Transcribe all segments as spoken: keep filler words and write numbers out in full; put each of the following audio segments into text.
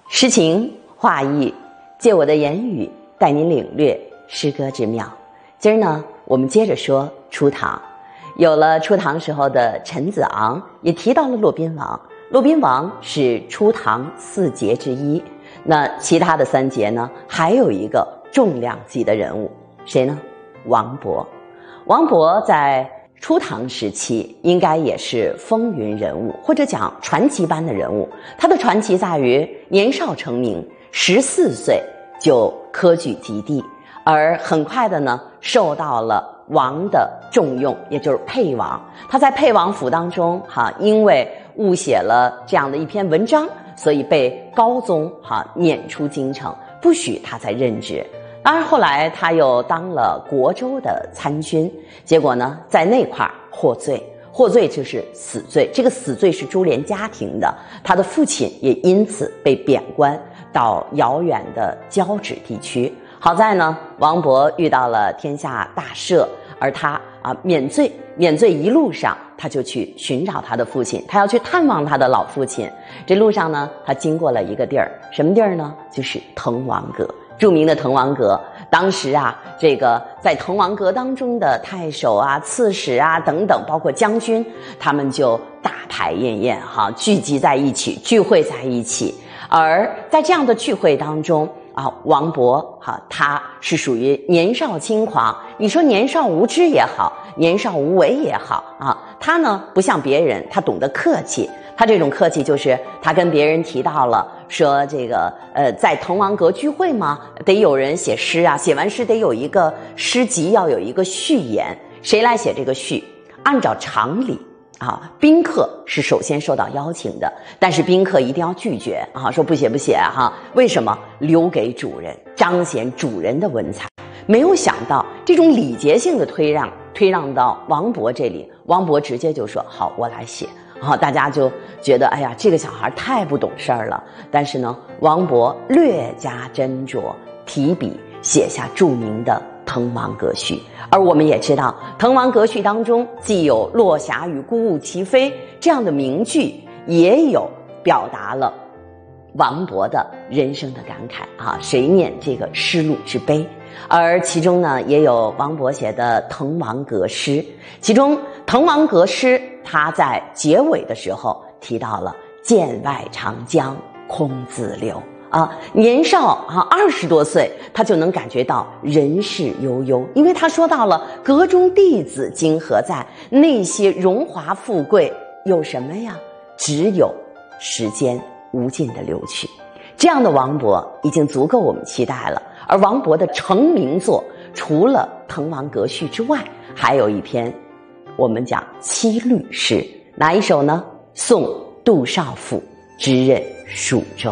诗情画意，借我的言语带您领略诗歌之妙。今儿呢，我们接着说初唐。有了初唐时候的陈子昂，也提到了骆宾王。骆宾王是初唐四杰之一，那其他的三杰呢，还有一个重量级的人物，谁呢？王勃。王勃在初唐时期应该也是风云人物，或者讲传奇般的人物。他的传奇在于年少成名，十四岁就科举及第，而很快的呢受到了王的重用，也就是沛王。他在沛王府当中哈，因为误写了这样的一篇文章，所以被高宗哈撵出京城，不许他再任职。当然后来他又当了国州的参军，结果呢在那块获罪，获罪就是死罪，这个死罪是株连家庭的，他的父亲也因此被贬官到遥远的交趾地区。好在呢王勃遇到了天下大赦，而他啊免罪，免罪一路上他就去寻找他的父亲，他要去探望他的老父亲。这路上呢他经过了一个地儿，什么地儿呢？就是滕王阁。著名的滕王阁，当时啊，这个在滕王阁当中的太守啊、刺史啊等等，包括将军，他们就大排宴宴哈，聚集在一起，聚会在一起。而在这样的聚会当中啊，王勃哈，他是属于年少轻狂，你说年少无知也好，年少无为也好啊，他呢不像别人，他懂得客气。他这种客气就是他跟别人提到了说这个呃在滕王阁聚会嘛，得有人写诗啊，写完诗得有一个诗集，要有一个序言。谁来写这个序？按照常理啊，宾客是首先受到邀请的，但是宾客一定要拒绝啊，说不写不写哈、啊。为什么？留给主人，彰显主人的文采。没有想到这种礼节性的推让，推让到王勃这里，王勃直接就说好，我来写。好，大家就觉得哎呀，这个小孩太不懂事儿了。但是呢，王勃略加斟酌，提笔写下著名的《滕王阁序》。而我们也知道，《滕王阁序》当中既有“落霞与孤鹜齐飞”这样的名句，也有表达了王勃的人生的感慨啊，谁念这个失路之悲。而其中呢，也有王勃写的《滕王阁诗》，其中《滕王阁诗》他在结尾的时候提到了“剑外长江空自流”啊，年少啊二十多岁，他就能感觉到人世悠悠，因为他说到了“阁中弟子今何在？那些荣华富贵有什么呀？只有时间无尽的流去”。这样的王勃已经足够我们期待了。而王勃的成名作除了《滕王阁序》之外，还有一篇我们讲七律诗，哪一首呢？送杜少府之任蜀州。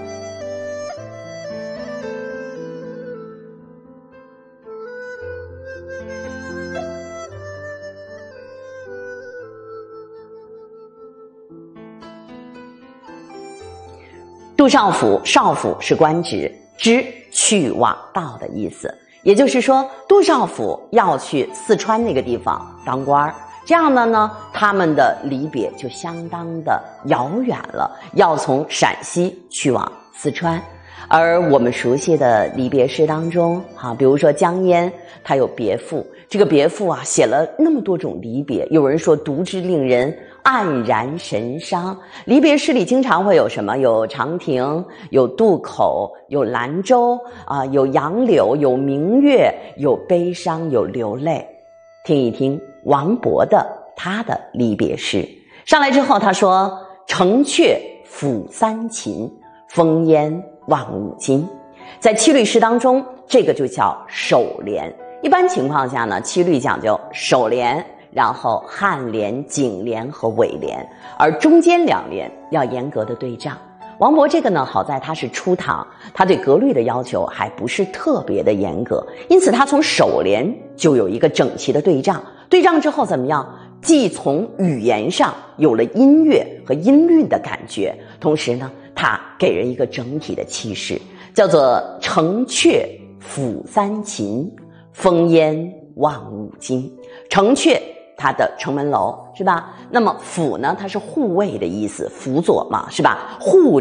杜少府，少府是官职，知去往道的意思，也就是说杜少府要去四川那个地方当官，这样的呢他们的离别就相当的遥远了，要从陕西去往四川。而我们熟悉的离别诗当中啊，比如说江淹他有别赋，这个别赋啊写了那么多种离别，有人说读之令人黯然神伤。离别诗里经常会有什么？有长亭，有渡口，有兰舟啊，有杨柳，有明月，有悲伤，有流泪。听一听王勃的他的离别诗。上来之后他说：“城阙辅三秦，风烟望五津。”在七律诗当中，这个就叫首联。一般情况下呢，七律讲究首联，然后颔联、颈联和尾联，而中间两联要严格的对仗。王勃这个呢，好在他是初唐，他对格律的要求还不是特别的严格，因此他从首联就有一个整齐的对仗。对仗之后怎么样？既从语言上有了音乐和音律的感觉，同时呢，它给人一个整体的气势，叫做城阙辅三秦，风烟望五津。城阙它的城门楼是吧？那么辅呢，它是护卫的意思，辅佐嘛是吧？护着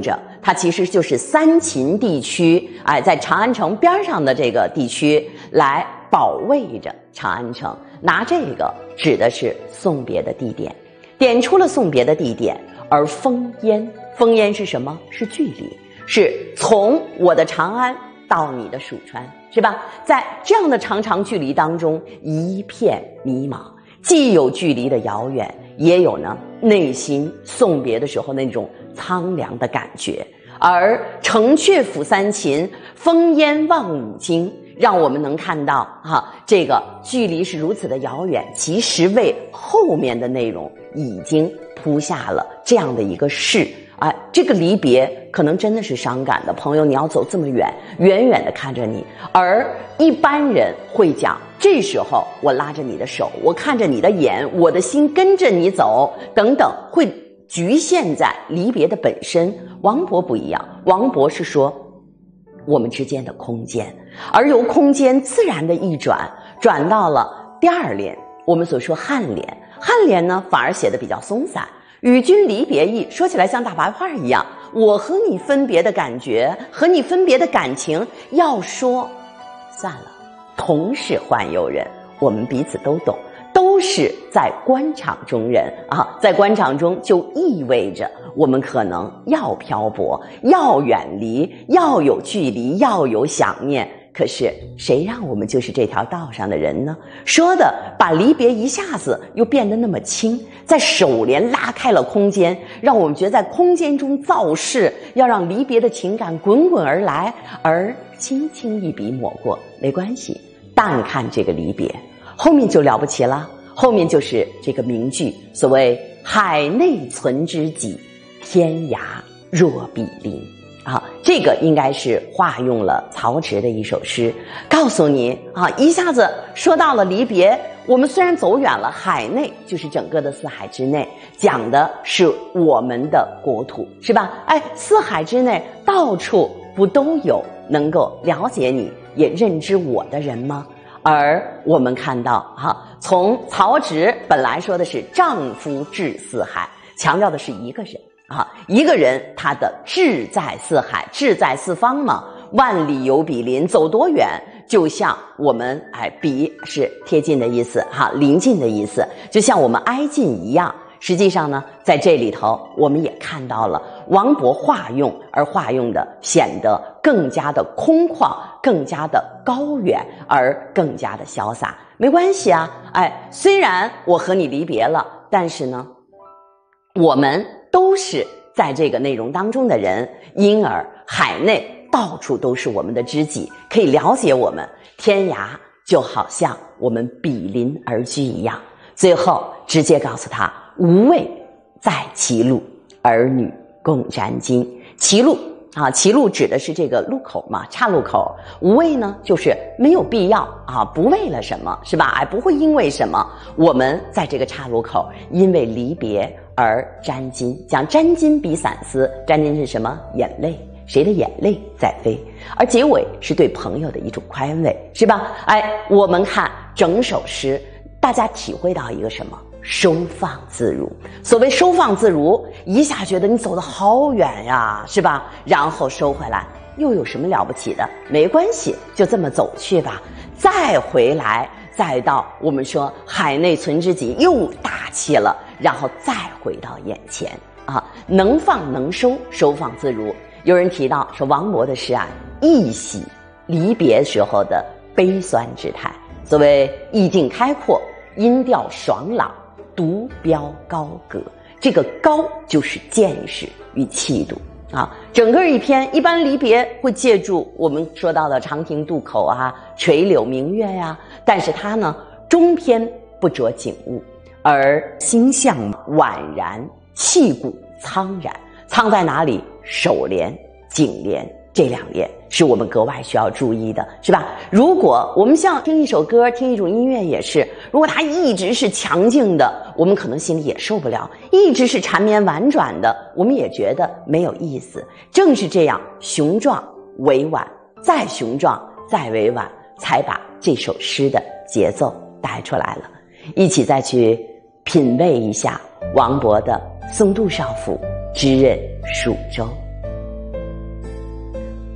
它其实就是三秦地区，哎，在长安城边上的这个地区来保卫着长安城，拿这个指的是送别的地点，点出了送别的地点。而烽烟，烽烟是什么？是距离，是从我的长安到你的蜀川，是吧？在这样的长长距离当中，一片迷茫，既有距离的遥远，也有呢内心送别的时候那种苍凉的感觉。而城阙辅三秦，烽烟望五京，让我们能看到啊，这个距离是如此的遥远，其实为后面的内容已经铺下了这样的一个势。啊，这个离别可能真的是伤感的，朋友，你要走这么远，远远的看着你，而一般人会讲，这时候我拉着你的手，我看着你的眼，我的心跟着你走，等等，会局限在离别的本身。王勃不一样，王勃是说我们之间的空间，而由空间自然的一转，转到了第二联，我们所说颔联。颔联呢，反而写的比较松散。与君离别意，说起来像大白话一样，我和你分别的感觉，和你分别的感情，要说算了，同是宦游人，我们彼此都懂，都是在官场中人啊，在官场中就意味着我们可能要漂泊，要远离，要有距离，要有想念。可是谁让我们就是这条道上的人呢？说的把离别一下子又变得那么轻，在首联拉开了空间，让我们觉得在空间中造势，要让离别的情感滚滚而来，而轻轻一笔抹过，没关系，淡看这个离别，后面就了不起了。后面就是这个名句，所谓海内存知己，天涯若比邻。啊，这个应该是化用了曹植的一首诗，告诉你啊，一下子说到了离别。我们虽然走远了，海内就是整个的四海之内，讲的是我们的国土，是吧？哎，四海之内到处不都有能够了解你也认知我的人吗？而我们看到啊，从曹植本来说的是丈夫志四海，强调的是一个人啊，一个人他的志在四海，志在四方嘛，万里犹比邻，走多远就像我们哎比是贴近的意思哈，临近的意思，就像我们挨近一样。实际上呢，在这里头我们也看到了王勃化用，而化用的显得更加的空旷，更加的高远，而更加的潇洒。没关系啊，哎，虽然我和你离别了，但是呢，我们都是在这个内容当中的人，因而海内到处都是我们的知己，可以了解我们，天涯就好像我们比邻而居一样。最后直接告诉他，无畏在歧路，儿女共沾巾。歧路啊，歧路指的是这个路口嘛，岔路口。无畏呢，就是没有必要啊，不为了什么，是吧？哎，不会因为什么，我们在这个岔路口，因为离别而沾巾。讲沾巾比散丝，沾巾是什么？眼泪，谁的眼泪在飞？而结尾是对朋友的一种宽慰，是吧？哎，我们看整首诗，大家体会到一个什么？收放自如。所谓收放自如，一下觉得你走得好远呀，是吧？然后收回来，又有什么了不起的？没关系，就这么走去吧。再回来，再到我们说海内存知己，又大气了，然后再回到眼前啊，能放能收，收放自如。有人提到说，王勃的诗啊，一喜离别时候的悲酸之态。所谓意境开阔，音调爽朗，独标高阁。这个高就是见识与气度啊。整个一篇一般离别会借助我们说到的长亭渡口啊，垂柳明月呀、啊，但是它呢中篇不着景物，而心象宛然，气骨苍然。苍在哪里？首联、颈联这两联是我们格外需要注意的，是吧？如果我们像听一首歌，听一种音乐也是，如果它一直是强劲的，我们可能心里也受不了；一直是缠绵婉转的，我们也觉得没有意思。正是这样雄壮委婉，再雄壮再委婉，才把这首诗的节奏带出来了。一起再去品味一下王勃的《送杜少府之任蜀州》。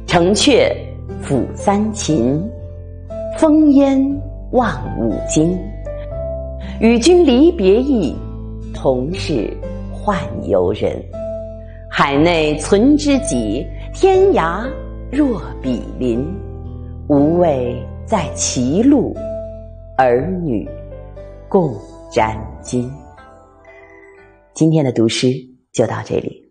城阙辅三秦，风烟望五津。与君离别意，同是宦游人。海内存知己，天涯若比邻。无畏在歧路，儿女共沾巾。今天的读诗就到这里。